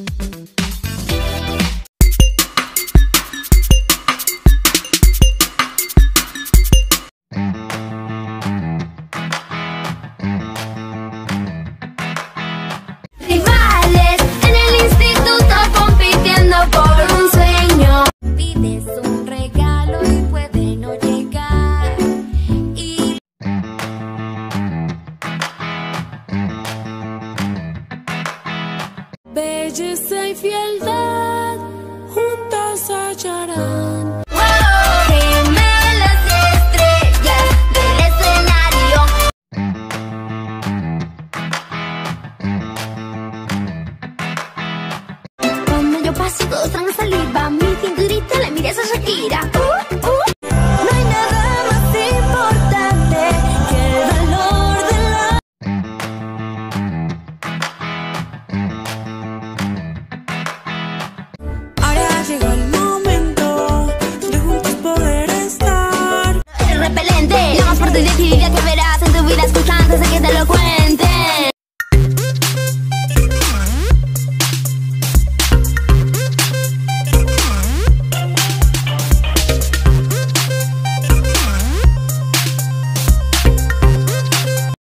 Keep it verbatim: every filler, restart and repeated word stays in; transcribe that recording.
Rivales en el instituto compitiendo por un sueño. Pides un regalo y puede no llegar. Y belleza y fieldad juntas hallarán. Wow, gemelas y estrellas del escenario. Cuando yo paso todos traen saliva, mi cinturita le mires a Shakira.